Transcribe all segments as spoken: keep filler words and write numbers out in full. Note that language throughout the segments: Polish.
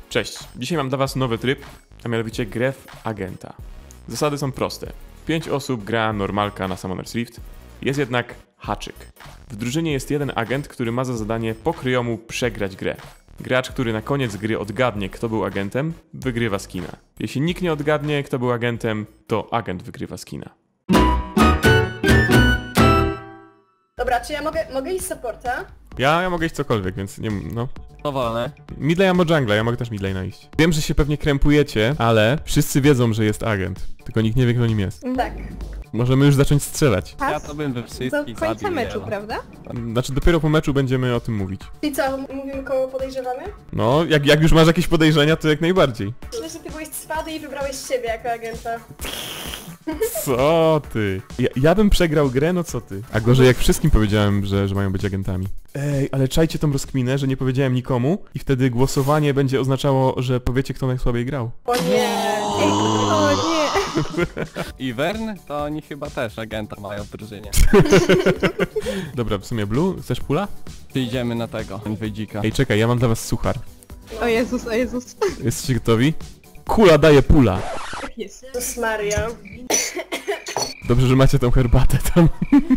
Cześć, dzisiaj mam dla was nowy tryb, a mianowicie grę w agenta. Zasady są proste. Pięć osób gra normalka na Summoner's Rift, jest jednak haczyk. W drużynie jest jeden agent, który ma za zadanie po kryjomu przegrać grę. Gracz, który na koniec gry odgadnie, kto był agentem, wygrywa skina. Jeśli nikt nie odgadnie, kto był agentem, to agent wygrywa skina. Dobra, czy ja mogę, mogę iść supporta? Ja, ja mogę iść cokolwiek, więc nie no. Powolne. Midlane albo jungla, ja mogę też midlane'a iść. Wiem, że się pewnie krępujecie, ale wszyscy wiedzą, że jest agent. Tylko nikt nie wie, kto nim jest. Tak. Możemy już zacząć strzelać. Ja to bym we Do wszystkich końca zabił, meczu, nie? prawda? Znaczy dopiero po meczu będziemy o tym mówić. I co, mówimy kogo podejrzewamy? No, jak, jak już masz jakieś podejrzenia, to jak najbardziej. Myślę, że ty byłeś cwady i wybrałeś siebie jako agenta. Co ty? Ja, ja bym przegrał grę, no co ty? A gorzej jak wszystkim powiedziałem, że, że mają być agentami. Ej, ale czajcie tą rozkminę, że nie powiedziałem nikomu i wtedy głosowanie będzie oznaczało, że powiecie, kto najsłabiej grał. O nie! Ej, o nie! I Wern, to oni chyba też agenta mają w drużynie. Dobra, w sumie Blue, chcesz pula? Przyjdziemy na tego, Inwejdzika. Ej, czekaj, ja mam dla was suchar. O Jezus, o Jezus. Jesteście gotowi? Kula daje pula. Tak jest. Jezus Maria. Dobrze, że macie tą herbatę tam.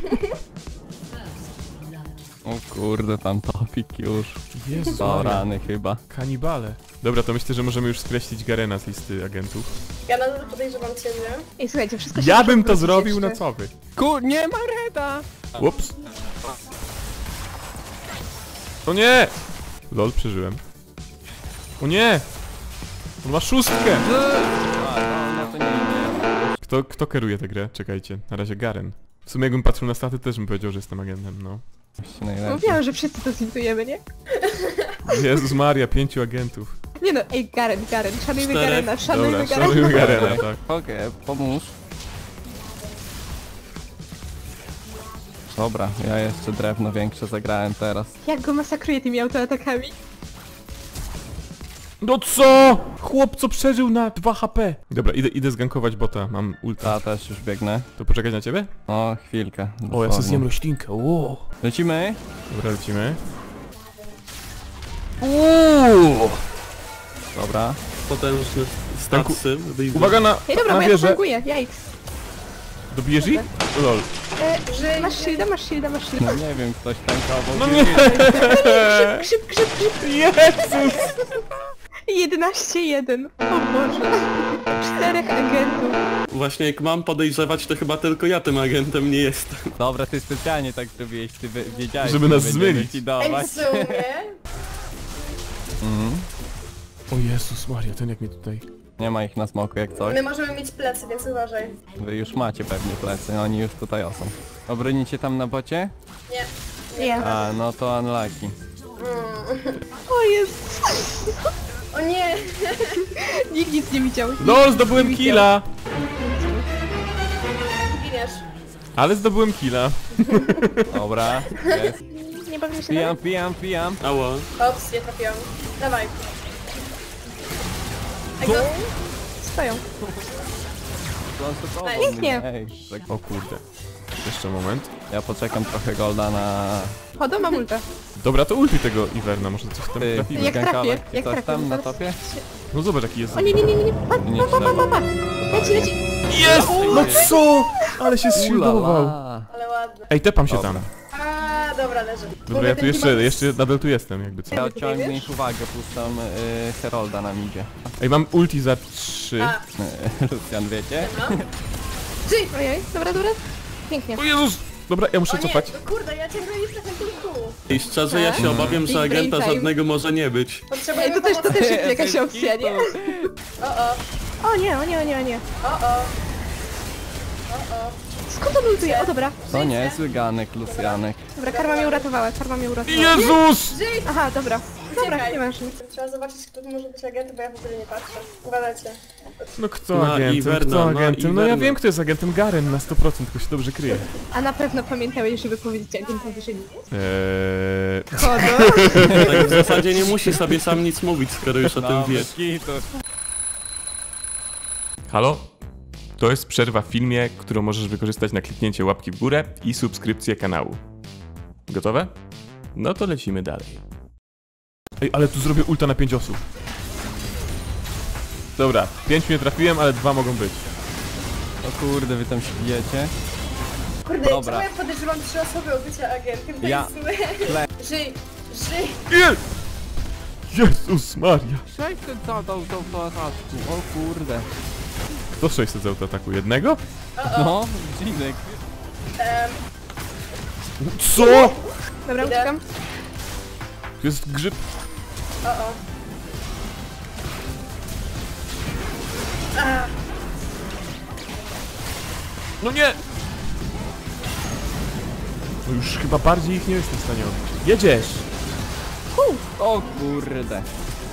O kurde, tam topik już. Jezu, To rany chyba. kanibale. Dobra, to myślę, że możemy już skreślić Garena z listy agentów. Ja nadal podejrzewam ciebie. Ej, słuchajcie, wszystko się Ja może bym to obrócić zrobił, jeszcze. no co wy? Kur... nie ma reda! Ups. O nie! Lol, przeżyłem. O nie! On ma szóstkę! A, no, no to nie, nie. Kto, kto kieruje tę grę? Czekajcie, na razie Garen. W sumie jakbym patrzył na staty, też bym powiedział, że jestem agentem, no. Właściwie najlepiej. Mówiłam, że wszyscy to zintujemy, nie? Jezus Maria, pięciu agentów. Nie no, ej, Garen, Garen, szanujmy Czterech. Garena, szanujmy Dobra, Garena. szanujmy Garena, tak. Okej, pomóż. Dobra, ja jeszcze drewno większe zagrałem teraz. Jak go masakruje tymi autoatakami? No co? Chłop, co przeżył na dwa H P. Dobra, idę, idę zgankować bota, mam ulta. Ja też już biegnę. To poczekać na ciebie? O, chwilkę. O, ja dosłownie. sobie zjem roślinkę, wow. Lecimy? Dobra, lecimy. Uuu. Dobra. Potężne statsy wyjdą. Uwaga na, Ej, dobra, na bo ja to wieżę. tankuję, jaj. Dobijesz ich? Lol. E, Że... masz shielda, masz shielda, masz shielda. No nie wiem, ktoś tankował. No nie! Grzyb, grzyb, grzyb. Jezus! jedenaście jeden. O Boże. Czterech agentów. Właśnie jak mam podejrzewać, to chyba tylko ja tym agentem nie jestem. Dobra, ty specjalnie tak zrobiłeś, ty wy- wiedziałeś, Żeby że nas będziemy zmylić. ci Ej, dawać. w sumie... Mhm. O Jezus Maria, ten jak mnie tutaj... Nie ma ich na smoku jak coś. My możemy mieć plecy, więc uważaj. Wy już macie pewnie plecy, oni już tutaj są. Obronicie tam na bocie? Nie. Nie. A, no to unlucky. O Jezus. O nie! Nikt nic nie widział. Nikt LOL, nic zdobyłem nie killa! Giniesz. Ale zdobyłem killa. Dobra, jest. widział. Nie bawimy się Pijam, dalej? pijam, pijam. Ała. Ops, nie trafiłam. Dawaj. Ego. Stoją. Konsultował Pięknie. mnie. Ej, tak. O kurde. Jeszcze moment. Ja poczekam trochę golda na... Chodo, mam ulta. Dobra, to ulti tego Iverna, może coś tam Ty, trafimy. Jak gankować. trafię, I jak coś trafię. tam na zaraz- topie? No zobacz jaki jest. O nie, nie, nie, nie, nie. Pa, Nie pa, pa, pa, pa, pa. Leci, leci. Jest! No co? Ale się zshiealdował. Ulala. Ale ładne. Ej, tepam się Dobra. tam. A, dobra, leży. Dobra, ja tu jeszcze, jeszcze nadal tu jestem, jakby co. Ja odciągnę ich uwagę, puszczam y, Herolda nam idzie. Ej, mam ulti za trzy. A, Lucian, wiecie? no. Ojej, dobra, dobra. Pięknie. O Jezus! Dobra, ja muszę O nie, cofać. no kurde, ja ciągle jestem na kilku. I szczerze ja się Tak? obawiam, Big że brain agenta time. żadnego może nie być. Potrzebujemy Ej, to też, to pomocy. też jest jakaś opcja, nie? O, o, O nie, o nie, o nie, o nie. o, o. O, o. Skąd on ultuje? O dobra. To niezły ganek, Lucianek. Dobra, karma mnie uratowała, karma mnie uratowała. Jezus! Żyj! Aha, dobra. Dobra, Uciekaj. nie masz nic. Trzeba zobaczyć, kto tu może być agentem, bo ja w ogóle nie patrzę. Uważajcie. No kto Na agentem, Iverna, kto na agentem? No ja Iverna. wiem kto jest agentem, Garen na sto procent, tylko się dobrze kryje. A na pewno pamiętałeś, żeby powiedzieć agentowi, że nie jest? Eee... Chodo. Tak w zasadzie nie musi sobie sam nic mówić, skoro już o tym wie. bez kitu. Halo? To jest przerwa w filmie, którą możesz wykorzystać na kliknięcie łapki w górę i subskrypcję kanału. Gotowe? No to lecimy dalej. Ej, ale tu zrobię ulta na pięć osób. Dobra, pięć nie trafiłem, ale dwa mogą być. O kurde, wy tam się bijecie. Kurde, Dobra. czemu ja podejrzewam trzy osoby o bycie agentem? To Ja- jest złe. Tle. Żyj, żyj. Je! Jezus Maria! sześćset zadał to w ataku, o kurde. Kto sześćset z autoataku? Jednego? No, Ginek. Um, Co? Dobra, Idę. uciekam. Jest grzyb. o, o. A, No nie! No już chyba bardziej ich nie jestem w stanie odbić. Jedziesz! O kurde.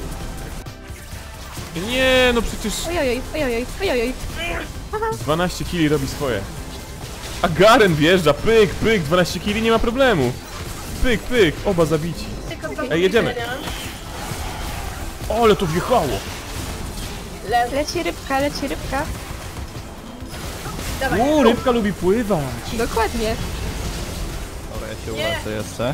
Nie, no przecież Ojojoj, ojojoj, ojojoj. dwanaście kili robi swoje. A Garen wjeżdża, pyk, pyk, dwanaście kili, nie ma problemu. Pyk, pyk, oba zabici. tylko dwa Ej, jedziemy. widzenia. O, ale to wjechało! Leży. Leci rybka, leci rybka. Dawaj. U, rybka lubi pływać. Dokładnie. Dobra, ja się Nie. ulecę jeszcze.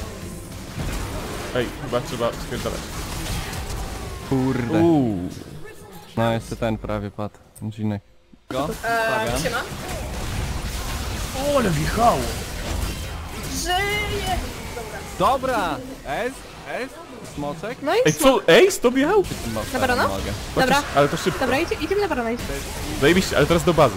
Ej, chyba trzeba spierdalać. Kurde. Uuu. No jeszcze ten prawie padł. Ginek. Go? Eee, Stawiam. siema. O, ale wjechało. Żyję. Dobra. Dobra! S, S, smoczek. No i Ej, smok. co? Ej, stop jechał? Na barona? Mogę. Dobra. Chociaż- ale to szybko. Dobra, idzie, idziemy na barona. idzie. Zajebiście, ale teraz do bazy.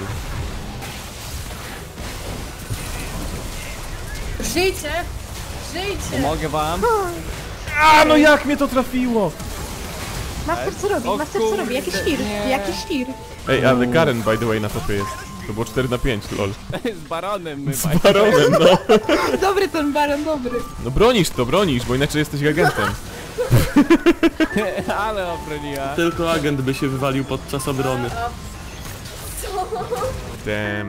Żyjcie. Żyjcie. Pomogę wam. A, no jak mnie to trafiło? Master co robi? O Master co robi? Jaki kurde, świr? nie. Jaki świr? Ej, ale Garen by the way na topie jest. To było cztery na pięć, lol. Z baronem my Z baronem, no. Dobry ten baron, dobry. No bronisz to, bronisz, bo inaczej jesteś agentem. Ale obroniła. Tylko agent by się wywalił podczas obrony. Damn.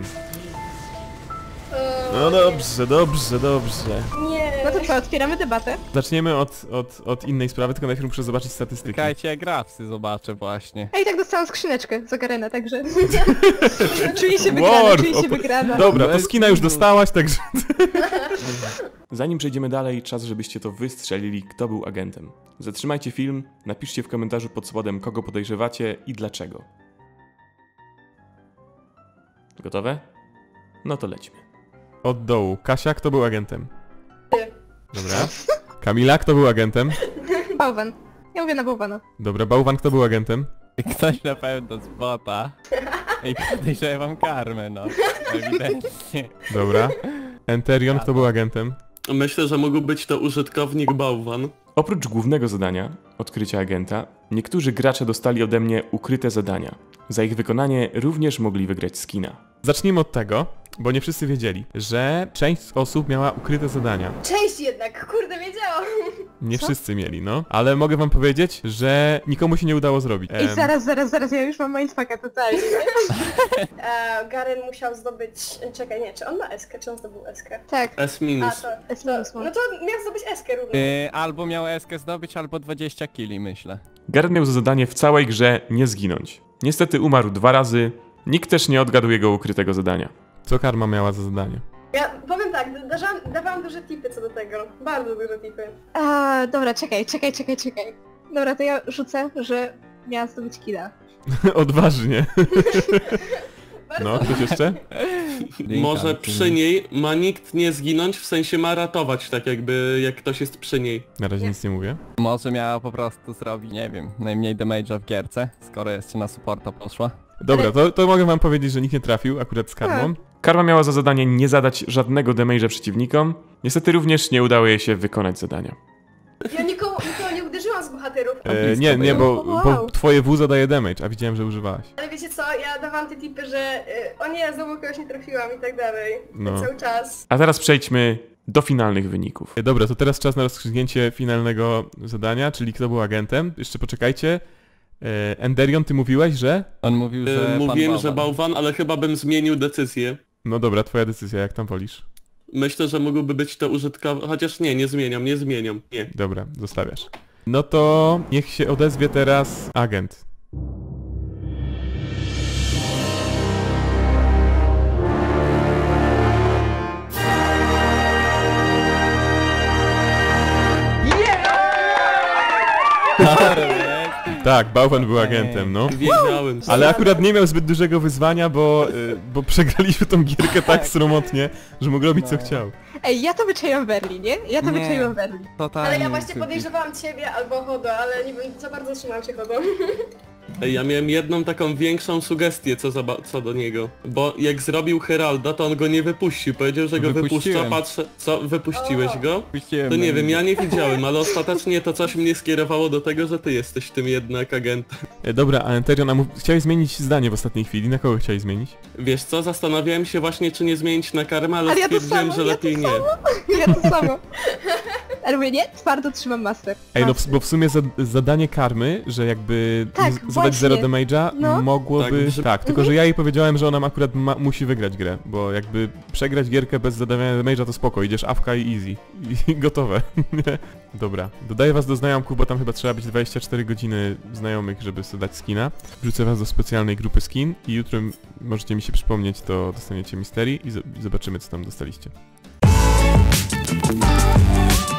Eee, No dobrze, dobrze, dobrze. Nie. No to co, otwieramy debatę? Zaczniemy od, od, od innej sprawy, tylko najpierw muszę zobaczyć statystyki. Czekajcie, jak grafsy zobaczę właśnie. A i tak dostałam skrzyneczkę z Ogarena, także... czuję się War, wygrana, czuję się op- wygrana. Dobra, to skina już dostałaś, także... Zanim przejdziemy dalej, czas żebyście to wystrzelili, kto był agentem. Zatrzymajcie film, napiszcie w komentarzu pod spodem, kogo podejrzewacie i dlaczego. Gotowe? No to lećmy. Od dołu. Kasia, kto był agentem? Ty. Dobra. Kamila, kto był agentem? Bałwan. Ja mówię na bałwana. Dobra, Bałwan, kto był agentem? Ktoś na pewno z bota. Ej, podejrzewam karmę, no. Ewidentnie. Dobra. Enterion, kto był agentem? Myślę, że mógł być to użytkownik bałwan. Oprócz głównego zadania, odkrycia agenta, niektórzy gracze dostali ode mnie ukryte zadania. Za ich wykonanie również mogli wygrać skina. Zacznijmy od tego, bo nie wszyscy wiedzieli, że część osób miała ukryte zadania. Część jednak, kurde, wiedziałam. Nie Co? wszyscy mieli, no. Ale mogę wam powiedzieć, że nikomu się nie udało zrobić. Ej, Em, zaraz, zaraz, zaraz, ja już mam mindfucka totalnie. Eee, Garen musiał zdobyć... Czekaj, nie, czy on ma eskę? Czy on zdobył eskę? Tak, S A, minus. to... S to minus no ma. to miał zdobyć eskę również. Yy, albo miał eskę zdobyć, albo dwadzieścia kili, myślę. Garen miał za zadanie w całej grze nie zginąć. Niestety umarł dwa razy, nikt też nie odgadł jego ukrytego zadania. Co Karma miała za zadanie? Ja powiem tak, dawałam, dawałam duże tipy co do tego. Bardzo duże tipy. A, dobra, czekaj, czekaj, czekaj, czekaj. Dobra, to ja rzucę, że miała zdobyć killa. Odważnie. Bardzo No, ktoś jeszcze? Może przy niej ma nikt nie zginąć, w sensie ma ratować, tak jakby jak ktoś jest przy niej. Na razie nic nie mówię. Może miała po prostu zrobić, nie wiem, najmniej damage'a w gierce, skoro jeszcze na supporta poszła. Dobra, to, to mogę wam powiedzieć, że nikt nie trafił akurat z Karmą. Karma miała za zadanie nie zadać żadnego damage'a przeciwnikom. Niestety również nie udało jej się wykonać zadania. Ja nikogo, nikogo nie uderzyłam z bohaterów. E, nie, nie, bo, Wow. bo twoje W zadaje damage, a widziałem, że używałaś. Ale wiecie co, ja dawałam te tipy, że y, o nie, ja znowu kogoś nie trafiłam i tak dalej. No. Cały czas. A teraz przejdźmy do finalnych wyników. E, Dobra, to teraz czas na rozstrzygnięcie finalnego zadania, czyli kto był agentem. Jeszcze poczekajcie. E, Enderion, ty mówiłaś, że? On mówił, że Yy, pan Mówiłem, bałwan. że bałwan, ale chyba bym zmienił decyzję. No dobra, twoja decyzja, jak tam wolisz. Myślę, że mógłby być to użytkownik... Chociaż nie, nie zmieniam, nie zmieniam, nie. Dobra, zostawiasz. No to niech się odezwie teraz agent. Tak, Bałwan był agentem, no. Wiedziałem. Ale akurat nie miał zbyt dużego wyzwania, bo, y, bo przegraliśmy tą gierkę tak sromotnie, że mógł robić co No. chciał. Ej, ja to wyczaiłam w Berlinie, ja to Nie. wyczaiłam w Berlinie. Totalnie. Ale ja właśnie Suki. podejrzewałam ciebie albo Hodo, ale nie wiem, za bardzo trzymałam się Hodo. Ej, ja miałem jedną taką większą sugestię co, za, co do niego. Bo jak zrobił Heralda, to on go nie wypuścił. Powiedział, że go wypuszcza, Wypuściłem. patrzę... Co? Wypuściłeś O. go? Puściłem To nie na wiem, nim. ja nie widziałem, ale ostatecznie to coś mnie skierowało do tego, że ty jesteś tym jednak agentem. E, dobra, a Enterion, a mów- chciałeś zmienić zdanie w ostatniej chwili. Na kogo chciałeś zmienić? Wiesz co, zastanawiałem się właśnie, czy nie zmienić na karmę, ale, Ale ja to stwierdziłem, samo, że ja to lepiej nie. Ja to samo. Ale mówię, nie, twardo trzymam master. Ej, no Master. w, bo w sumie za, zadanie karmy, że jakby Tak, z- zadać właśnie. zero damage'a No. mogłoby... Tak, że- Tak, tylko że ja jej powiedziałem, że ona akurat ma, musi wygrać grę, bo jakby przegrać gierkę bez zadawania damage'a to spoko, idziesz awka i easy. I gotowe. Dobra, dodaję was do znajomków, bo tam chyba trzeba być dwadzieścia cztery godziny znajomych, żeby sobie dać skina. Wrzucę was do specjalnej grupy skin i jutro m- możecie mi się przypomnieć, to dostaniecie misterii i, z- i zobaczymy co tam dostaliście.